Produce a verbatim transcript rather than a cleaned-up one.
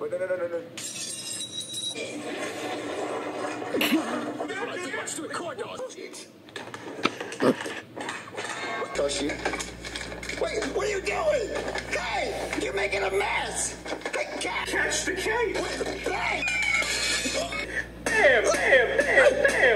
no, no, no, no, no. Let's do a corn dog. Toshi. Wait, what are you doing? Hey, you're making a mess. Hey, cat. Catch the cake. Hey. Bam, bam, bam, bam.